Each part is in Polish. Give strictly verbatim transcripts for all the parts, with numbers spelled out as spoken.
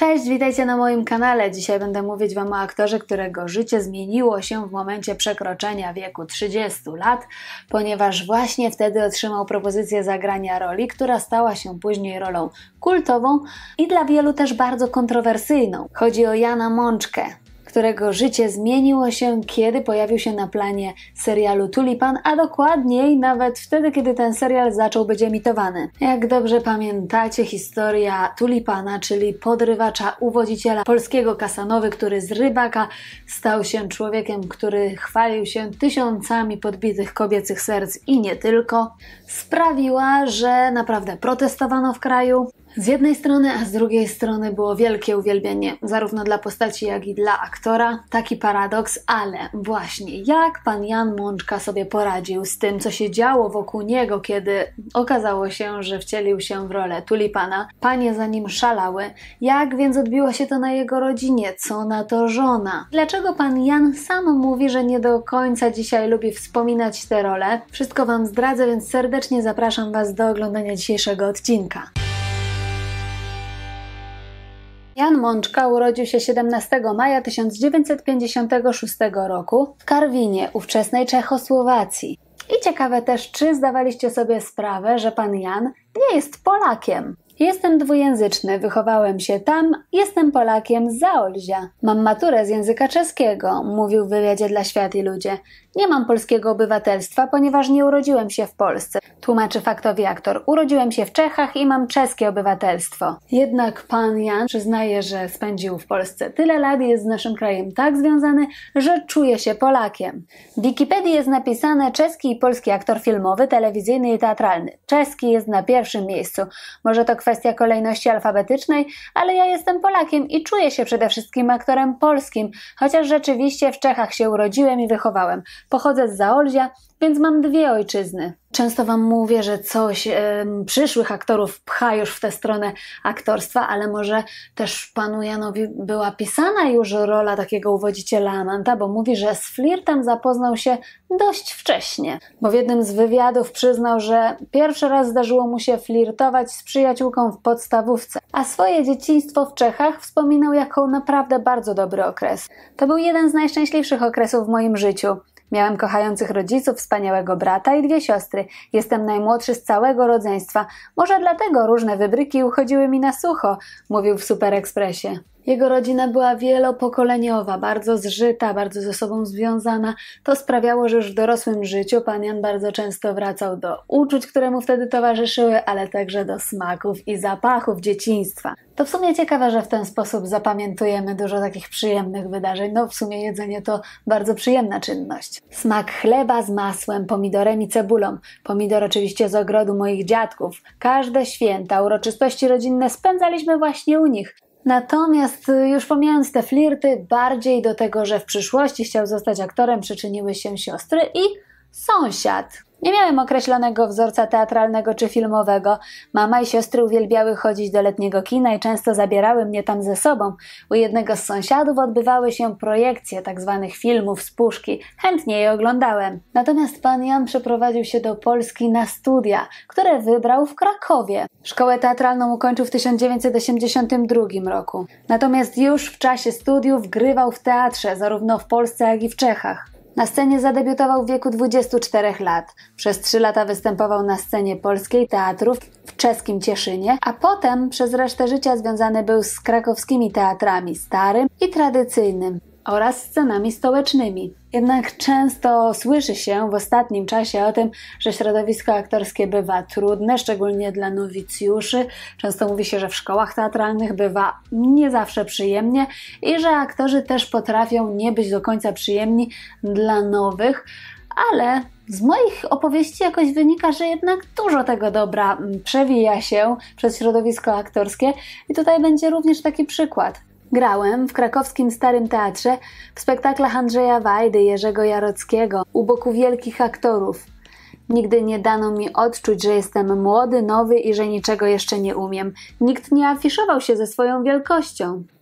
Cześć, witajcie na moim kanale. Dzisiaj będę mówić Wam o aktorze, którego życie zmieniło się w momencie przekroczenia wieku trzydziestu lat, ponieważ właśnie wtedy otrzymał propozycję zagrania roli, która stała się później rolą kultową i dla wielu też bardzo kontrowersyjną. Chodzi o Jana Mączkę, którego życie zmieniło się, kiedy pojawił się na planie serialu Tulipan, a dokładniej nawet wtedy, kiedy ten serial zaczął być emitowany. Jak dobrze pamiętacie, historia Tulipana, czyli podrywacza, uwodziciela polskiego Casanowy, który z rybaka stał się człowiekiem, który chwalił się tysiącami podbitych kobiecych serc i nie tylko, sprawiła, że naprawdę protestowano w kraju. Z jednej strony, a z drugiej strony było wielkie uwielbienie zarówno dla postaci, jak i dla aktora. Taki paradoks, ale właśnie jak pan Jan Mączka sobie poradził z tym, co się działo wokół niego, kiedy okazało się, że wcielił się w rolę Tulipana. Panie za nim szalały. Jak więc odbiło się to na jego rodzinie? Co na to żona? Dlaczego pan Jan sam mówi, że nie do końca dzisiaj lubi wspominać tę rolę? Wszystko Wam zdradzę, więc serdecznie zapraszam Was do oglądania dzisiejszego odcinka. Jan Mączka urodził się siedemnastego maja tysiąc dziewięćset pięćdziesiątego szóstego roku w Karwinie, ówczesnej Czechosłowacji. I ciekawe też, czy zdawaliście sobie sprawę, że pan Jan nie jest Polakiem. Jestem dwujęzyczny, wychowałem się tam, jestem Polakiem z Zaolzia. Mam maturę z języka czeskiego, mówił w wywiadzie dla Świat i Ludzie. Nie mam polskiego obywatelstwa, ponieważ nie urodziłem się w Polsce. Tłumaczy faktowy aktor. Urodziłem się w Czechach i mam czeskie obywatelstwo. Jednak pan Jan przyznaje, że spędził w Polsce tyle lat i jest z naszym krajem tak związany, że czuje się Polakiem. W Wikipedii jest napisane czeski i polski aktor filmowy, telewizyjny i teatralny. Czeski jest na pierwszym miejscu. Może to kwestia kolejności alfabetycznej, ale ja jestem Polakiem i czuję się przede wszystkim aktorem polskim, chociaż rzeczywiście w Czechach się urodziłem i wychowałem. Pochodzę z Zaolzia, więc mam dwie ojczyzny. Często Wam mówię, że coś e, przyszłych aktorów pcha już w tę stronę aktorstwa, ale może też panu Janowi była pisana już rola takiego uwodziciela amanta, bo mówi, że z flirtem zapoznał się dość wcześnie. Bo w jednym z wywiadów przyznał, że pierwszy raz zdarzyło mu się flirtować z przyjaciółką w podstawówce, a swoje dzieciństwo w Czechach wspominał jako naprawdę bardzo dobry okres. To był jeden z najszczęśliwszych okresów w moim życiu. Miałem kochających rodziców, wspaniałego brata i dwie siostry. Jestem najmłodszy z całego rodzeństwa. Może dlatego różne wybryki uchodziły mi na sucho, mówił w Super Expressie. Jego rodzina była wielopokoleniowa, bardzo zżyta, bardzo ze sobą związana. To sprawiało, że już w dorosłym życiu pan Jan bardzo często wracał do uczuć, które mu wtedy towarzyszyły, ale także do smaków i zapachów dzieciństwa. To w sumie ciekawe, że w ten sposób zapamiętujemy dużo takich przyjemnych wydarzeń. No w sumie jedzenie to bardzo przyjemna czynność. Smak chleba z masłem, pomidorem i cebulą. Pomidor oczywiście z ogrodu moich dziadków. Każde święta, uroczystości rodzinne spędzaliśmy właśnie u nich. Natomiast już pomijając te flirty, bardziej do tego, że w przyszłości chciał zostać aktorem, przyczyniły się siostry i sąsiad. Nie miałem określonego wzorca teatralnego czy filmowego. Mama i siostry uwielbiały chodzić do letniego kina i często zabierały mnie tam ze sobą. U jednego z sąsiadów odbywały się projekcje tzw. filmów z puszki. Chętnie je oglądałem. Natomiast pan Jan przeprowadził się do Polski na studia, które wybrał w Krakowie. Szkołę teatralną ukończył w tysiąc dziewięćset osiemdziesiątym drugim roku. Natomiast już w czasie studiów grywał w teatrze, zarówno w Polsce, jak i w Czechach. Na scenie zadebiutował w wieku dwudziestu czterech lat. Przez trzy lata występował na scenie polskiej teatrów w czeskim Cieszynie, a potem przez resztę życia związany był z krakowskimi teatrami starym i tradycyjnym oraz scenami stołecznymi. Jednak często słyszy się w ostatnim czasie o tym, że środowisko aktorskie bywa trudne, szczególnie dla nowicjuszy. Często mówi się, że w szkołach teatralnych bywa nie zawsze przyjemnie i że aktorzy też potrafią nie być do końca przyjemni dla nowych, ale z moich opowieści jakoś wynika, że jednak dużo tego dobra przewija się przez środowisko aktorskie i tutaj będzie również taki przykład. Grałem w krakowskim Starym Teatrze w spektaklach Andrzeja Wajdy, Jerzego Jarockiego, u boku wielkich aktorów. Nigdy nie dano mi odczuć, że jestem młody, nowy i że niczego jeszcze nie umiem. Nikt nie afiszował się ze swoją wielkością.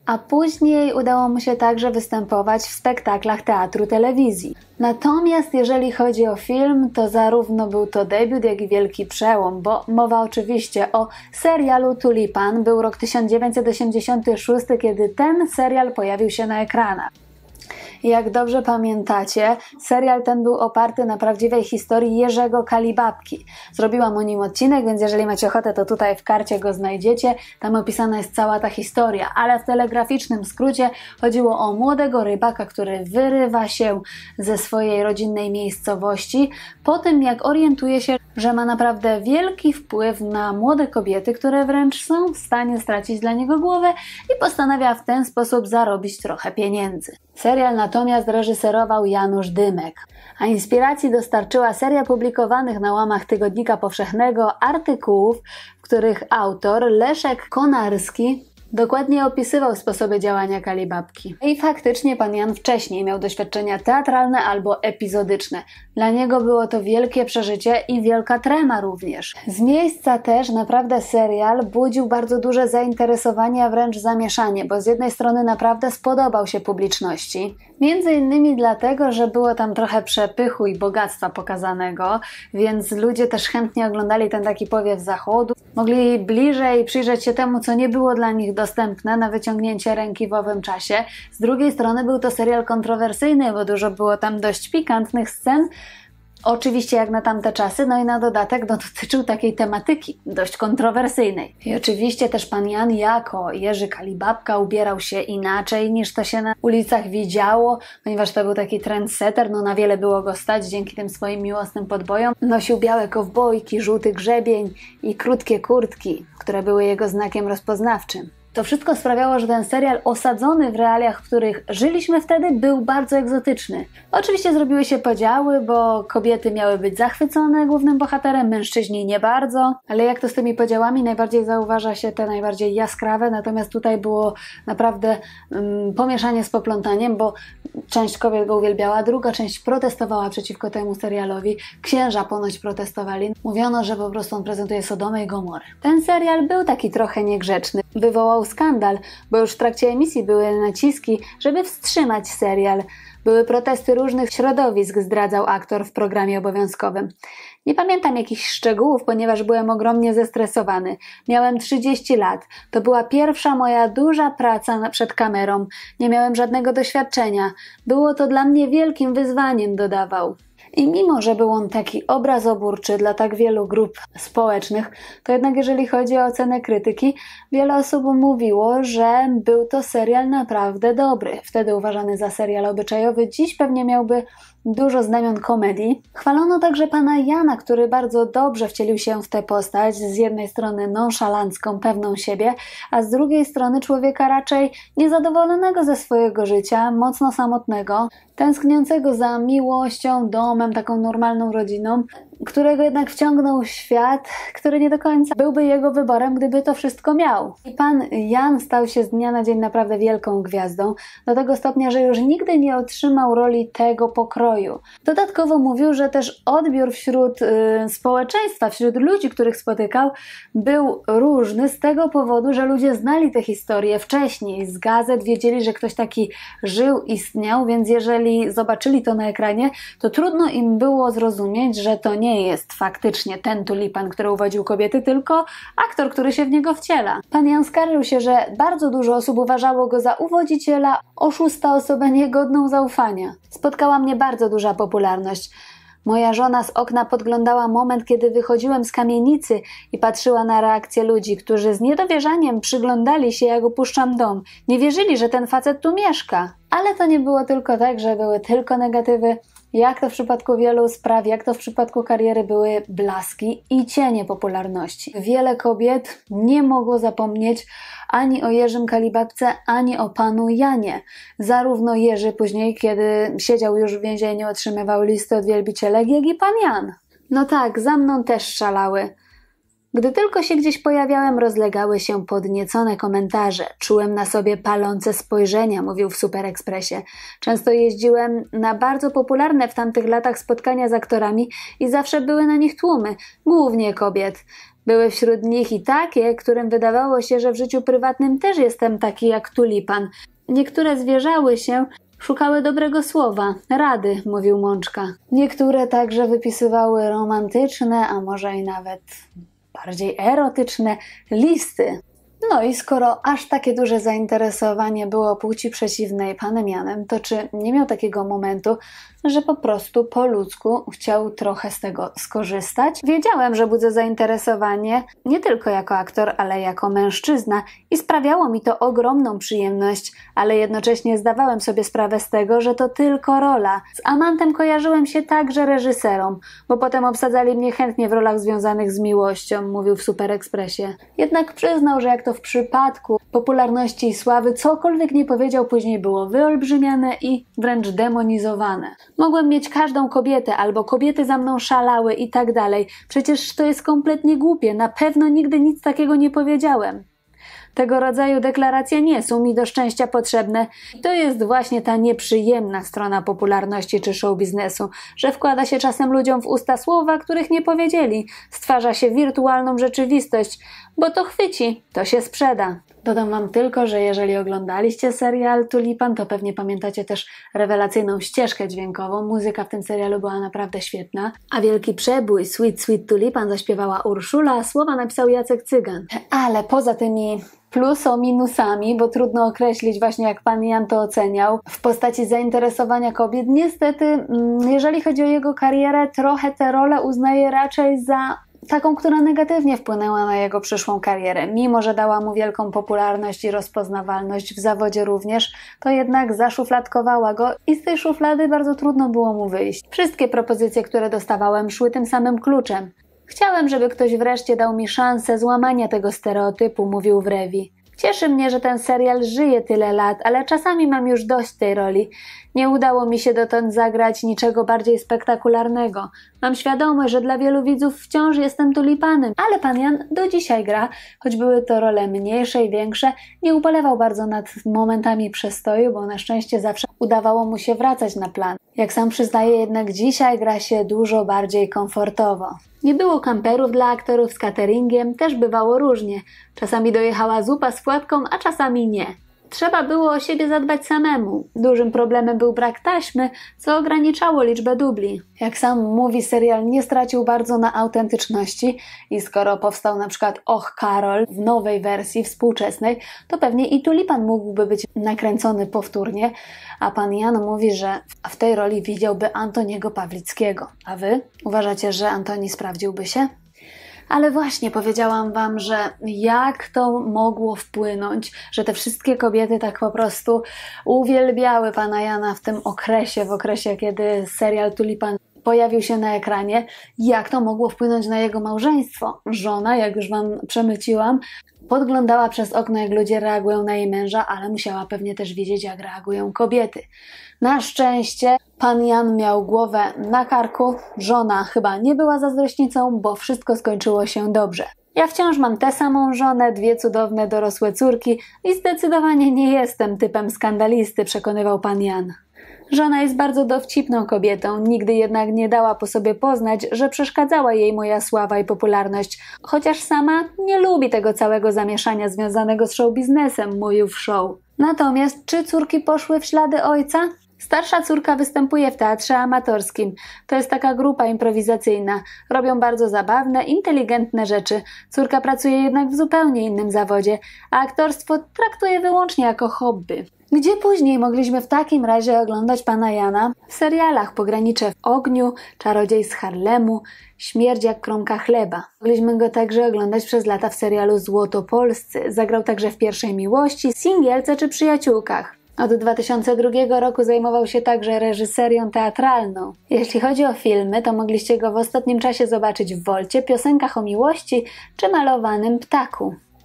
a później udało mu się także występować w spektaklach teatru telewizji. Natomiast jeżeli chodzi o film, to zarówno był to debiut, jak i wielki przełom, bo mowa oczywiście o serialu Tulipan. Był rok tysiąc dziewięćset osiemdziesiąty szósty, kiedy ten serial pojawił się na ekranach. Jak dobrze pamiętacie, serial ten był oparty na prawdziwej historii Jerzego Kalibabki. Zrobiłam o nim odcinek, więc jeżeli macie ochotę, to tutaj w karcie go znajdziecie. Tam opisana jest cała ta historia, ale w telegraficznym skrócie chodziło o młodego rybaka, który wyrywa się ze swojej rodzinnej miejscowości po tym, jak orientuje się, że ma naprawdę wielki wpływ na młode kobiety, które wręcz są w stanie stracić dla niego głowę, i postanawia w ten sposób zarobić trochę pieniędzy. Serial natomiast reżyserował Janusz Dymek, a inspiracji dostarczyła seria publikowanych na łamach Tygodnika Powszechnego artykułów, w których autor Leszek Konarski dokładnie opisywał sposoby działania Kalibabki. I faktycznie pan Jan wcześniej miał doświadczenia teatralne albo epizodyczne. Dla niego było to wielkie przeżycie i wielka trema również. Z miejsca też naprawdę serial budził bardzo duże zainteresowanie, a wręcz zamieszanie, bo z jednej strony naprawdę spodobał się publiczności. Między innymi dlatego, że było tam trochę przepychu i bogactwa pokazanego, więc ludzie też chętnie oglądali ten taki powiew zachodu. Mogli bliżej przyjrzeć się temu, co nie było dla nich dostępne na wyciągnięcie ręki w owym czasie. Z drugiej strony był to serial kontrowersyjny, bo dużo było tam dość pikantnych scen, oczywiście jak na tamte czasy, no i na dodatek no, dotyczył takiej tematyki dość kontrowersyjnej. I oczywiście też pan Jan jako Jerzy Kalibabka ubierał się inaczej niż to się na ulicach widziało, ponieważ to był taki trendsetter, no na wiele było go stać dzięki tym swoim miłosnym podbojom. Nosił białe kowbojki, żółty grzebień i krótkie kurtki, które były jego znakiem rozpoznawczym. To wszystko sprawiało, że ten serial osadzony w realiach, w których żyliśmy wtedy, był bardzo egzotyczny. Oczywiście zrobiły się podziały, bo kobiety miały być zachwycone głównym bohaterem, mężczyźni nie bardzo, ale jak to z tymi podziałami, najbardziej zauważa się te najbardziej jaskrawe, natomiast tutaj było naprawdę um, pomieszanie z poplątaniem, bo część kobiet go uwielbiała, druga część protestowała przeciwko temu serialowi, księża ponoć protestowali. Mówiono, że po prostu on prezentuje Sodomę i Gomorę. Ten serial był taki trochę niegrzeczny, wywołał skandal, bo już w trakcie emisji były naciski, żeby wstrzymać serial. Były protesty różnych środowisk, zdradzał aktor w programie obowiązkowym. Nie pamiętam jakichś szczegółów, ponieważ byłem ogromnie zestresowany. Miałem trzydzieści lat. To była pierwsza moja duża praca przed kamerą. Nie miałem żadnego doświadczenia. Było to dla mnie wielkim wyzwaniem, dodawał. I mimo, że był on taki obrazoburczy dla tak wielu grup społecznych, to jednak jeżeli chodzi o ocenę krytyki, wiele osób mówiło, że był to serial naprawdę dobry. Wtedy uważany za serial obyczajowy, dziś pewnie miałby dużo znamion komedii. Chwalono także pana Jana, który bardzo dobrze wcielił się w tę postać, z jednej strony nonszalancką, pewną siebie, a z drugiej strony człowieka raczej niezadowolonego ze swojego życia, mocno samotnego, tęskniącego za miłością, domem, taką normalną rodziną, którego jednak wciągnął w świat, który nie do końca byłby jego wyborem, gdyby to wszystko miał. I pan Jan stał się z dnia na dzień naprawdę wielką gwiazdą, do tego stopnia, że już nigdy nie otrzymał roli tego pokroju. Dodatkowo mówił, że też odbiór wśród y, społeczeństwa, wśród ludzi, których spotykał, był różny z tego powodu, że ludzie znali te historie wcześniej, z gazet wiedzieli, że ktoś taki żył, istniał, więc jeżeli zobaczyli to na ekranie, to trudno im było zrozumieć, że to nie jest faktycznie ten Tulipan, który uwodził kobiety, tylko aktor, który się w niego wciela. Pan Jan skarżył się, że bardzo dużo osób uważało go za uwodziciela, oszusta, osobę niegodną zaufania. Spotkała mnie bardzo duża popularność. Moja żona z okna podglądała moment, kiedy wychodziłem z kamienicy i patrzyła na reakcję ludzi, którzy z niedowierzaniem przyglądali się, jak opuszczam dom. Nie wierzyli, że ten facet tu mieszka. Ale to nie było tylko tak, że były tylko negatywy. Jak to w przypadku wielu spraw, jak to w przypadku kariery, były blaski i cienie popularności. Wiele kobiet nie mogło zapomnieć ani o Jerzym Kalibabce, ani o panu Janie. Zarówno Jerzy później, kiedy siedział już w więzieniu, otrzymywał listy od wielbicielek, jak i pan Jan. No tak, za mną też szalały. Gdy tylko się gdzieś pojawiałem, rozlegały się podniecone komentarze. Czułem na sobie palące spojrzenia, mówił w Super Expressie. Często jeździłem na bardzo popularne w tamtych latach spotkania z aktorami i zawsze były na nich tłumy, głównie kobiet. Były wśród nich i takie, którym wydawało się, że w życiu prywatnym też jestem taki jak tulipan. Niektóre zwierzały się, szukały dobrego słowa, rady, mówił Mączka. Niektóre także wypisywały romantyczne, a może i nawet bardziej erotyczne listy. No i skoro aż takie duże zainteresowanie było płci przeciwnej panem Janem, to czy nie miał takiego momentu, że po prostu po ludzku chciał trochę z tego skorzystać? Wiedziałem, że budzę zainteresowanie nie tylko jako aktor, ale jako mężczyzna i sprawiało mi to ogromną przyjemność, ale jednocześnie zdawałem sobie sprawę z tego, że to tylko rola. Z Amantem kojarzyłem się także reżyserom, bo potem obsadzali mnie chętnie w rolach związanych z miłością, mówił w Super Expressie. Jednak przyznał, że jak to w przypadku popularności i sławy, cokolwiek nie powiedział później było wyolbrzymiane i wręcz demonizowane. Mogłem mieć każdą kobietę, albo kobiety za mną szalały i tak dalej. Przecież to jest kompletnie głupie, na pewno nigdy nic takiego nie powiedziałem. Tego rodzaju deklaracje nie są mi do szczęścia potrzebne. To jest właśnie ta nieprzyjemna strona popularności czy show biznesu, że wkłada się czasem ludziom w usta słowa, których nie powiedzieli. Stwarza się wirtualną rzeczywistość, bo to chwyci, to się sprzeda. Dodam wam tylko, że jeżeli oglądaliście serial Tulipan, to pewnie pamiętacie też rewelacyjną ścieżkę dźwiękową. Muzyka w tym serialu była naprawdę świetna. A wielki przebój Sweet Sweet Tulipan zaśpiewała Urszula, a słowa napisał Jacek Cygan. Ale poza tymi pluso-minusami, bo trudno określić właśnie jak pan Jan to oceniał, w postaci zainteresowania kobiet, niestety, jeżeli chodzi o jego karierę, trochę tę rolę uznaję raczej za taką, która negatywnie wpłynęła na jego przyszłą karierę. Mimo że dała mu wielką popularność i rozpoznawalność w zawodzie również, to jednak zaszufladkowała go i z tej szuflady bardzo trudno było mu wyjść. Wszystkie propozycje, które dostawałem, szły tym samym kluczem. Chciałem, żeby ktoś wreszcie dał mi szansę złamania tego stereotypu, mówił w Rewi. Cieszy mnie, że ten serial żyje tyle lat, ale czasami mam już dość tej roli. Nie udało mi się dotąd zagrać niczego bardziej spektakularnego. Mam świadomość, że dla wielu widzów wciąż jestem tulipanem, ale pan Jan do dzisiaj gra, choć były to role mniejsze i większe, nie ubolewał bardzo nad momentami przestoju, bo na szczęście zawsze udawało mu się wracać na plan. Jak sam przyznaje, jednak dzisiaj gra się dużo bardziej komfortowo. Nie było kamperów dla aktorów z cateringiem, też bywało różnie. Czasami dojechała zupa z płatką, a czasami nie. Trzeba było o siebie zadbać samemu. Dużym problemem był brak taśmy, co ograniczało liczbę dubli. Jak sam mówi, serial nie stracił bardzo na autentyczności i skoro powstał na przykład Och Karol w nowej wersji współczesnej, to pewnie i Tulipan mógłby być nakręcony powtórnie, a pan Jan mówi, że w tej roli widziałby Antoniego Pawlickiego. A wy? Uważacie, że Antoni sprawdziłby się? Ale właśnie powiedziałam wam, że jak to mogło wpłynąć, że te wszystkie kobiety tak po prostu uwielbiały pana Jana w tym okresie, w okresie, kiedy serial Tulipan pojawił się na ekranie, jak to mogło wpłynąć na jego małżeństwo. Żona, jak już wam przemyciłam, podglądała przez okno, jak ludzie reagują na jej męża, ale musiała pewnie też widzieć, jak reagują kobiety. Na szczęście pan Jan miał głowę na karku, żona chyba nie była zazdrośnicą, bo wszystko skończyło się dobrze. Ja wciąż mam tę samą żonę, dwie cudowne dorosłe córki i zdecydowanie nie jestem typem skandalisty, przekonywał pan Jan. Żona jest bardzo dowcipną kobietą, nigdy jednak nie dała po sobie poznać, że przeszkadzała jej moja sława i popularność, chociaż sama nie lubi tego całego zamieszania związanego z show biznesem, mówił w show. Natomiast czy córki poszły w ślady ojca? Starsza córka występuje w teatrze amatorskim. To jest taka grupa improwizacyjna. Robią bardzo zabawne, inteligentne rzeczy. Córka pracuje jednak w zupełnie innym zawodzie, a aktorstwo traktuje wyłącznie jako hobby. Gdzie później mogliśmy w takim razie oglądać pana Jana? W serialach Pogranicze w ogniu, Czarodziej z Harlemu, Śmierć jak kromka chleba. Mogliśmy go także oglądać przez lata w serialu Złotopolscy. Zagrał także w Pierwszej miłości, Singielce czy Przyjaciółkach. Od dwa tysiące drugiego roku zajmował się także reżyserią teatralną. Jeśli chodzi o filmy, to mogliście go w ostatnim czasie zobaczyć w Wolcie, Piosenkach o miłości czy Malowanym ptaku.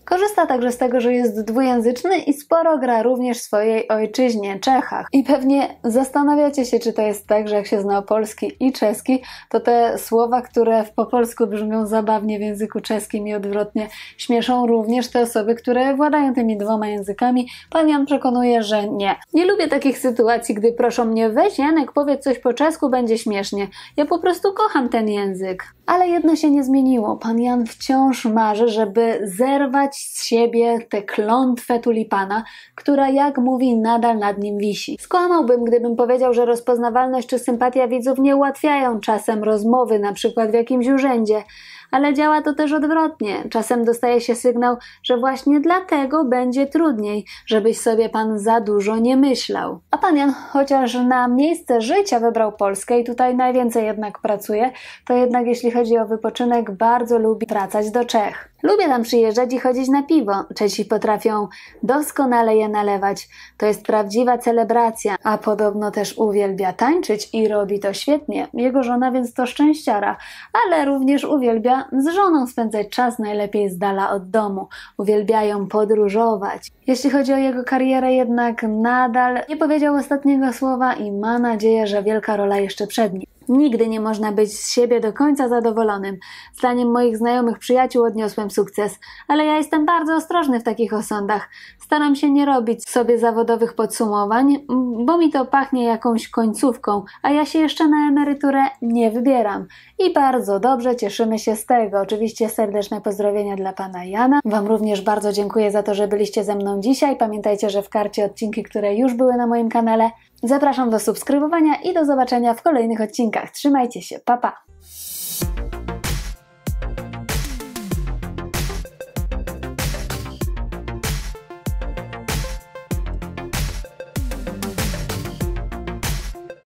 Korzysta także z tego, że jest dwujęzyczny i sporo gra również w swojej ojczyźnie, Czechach. I pewnie zastanawiacie się, czy to jest tak, że jak się zna polski i czeski, to te słowa, które po polsku brzmią zabawnie w języku czeskim i odwrotnie, śmieszą również te osoby, które władają tymi dwoma językami. Pan Jan przekonuje, że nie. Nie lubię takich sytuacji, gdy proszą mnie: weź Janek, powiedz coś po czesku, będzie śmiesznie. Ja po prostu kocham ten język. Ale jedno się nie zmieniło. Pan Jan wciąż marzy, żeby zerwać z siebie tę klątwę tulipana, która, jak mówi, nadal nad nim wisi. Skłamałbym, gdybym powiedział, że rozpoznawalność czy sympatia widzów nie ułatwiają czasem rozmowy, na przykład w jakimś urzędzie. Ale działa to też odwrotnie. Czasem dostaje się sygnał, że właśnie dlatego będzie trudniej, żebyś sobie pan za dużo nie myślał. A pan Jan, chociaż na miejsce życia wybrał Polskę i tutaj najwięcej jednak pracuje, to jednak jeśli chodzi o wypoczynek, bardzo lubi wracać do Czech. Lubię tam przyjeżdżać i chodzić na piwo. Czesi potrafią doskonale je nalewać. To jest prawdziwa celebracja, a podobno też uwielbia tańczyć i robi to świetnie. Jego żona więc to szczęściara, ale również uwielbia z żoną spędzać czas, najlepiej z dala od domu. Uwielbiają podróżować. Jeśli chodzi o jego karierę, jednak nadal nie powiedział ostatniego słowa i ma nadzieję, że wielka rola jeszcze przed nim. Nigdy nie można być z siebie do końca zadowolonym. Zdaniem moich znajomych przyjaciół odniosłem sukces, ale ja jestem bardzo ostrożny w takich osądach. Staram się nie robić sobie zawodowych podsumowań, bo mi to pachnie jakąś końcówką, a ja się jeszcze na emeryturę nie wybieram. I bardzo dobrze, cieszymy się z tego. Oczywiście serdeczne pozdrowienia dla pana Jana. Wam również bardzo dziękuję za to, że byliście ze mną dzisiaj. Pamiętajcie, że w karcie odcinki, które już były na moim kanale. Zapraszam do subskrybowania i do zobaczenia w kolejnych odcinkach. Trzymajcie się, pa pa!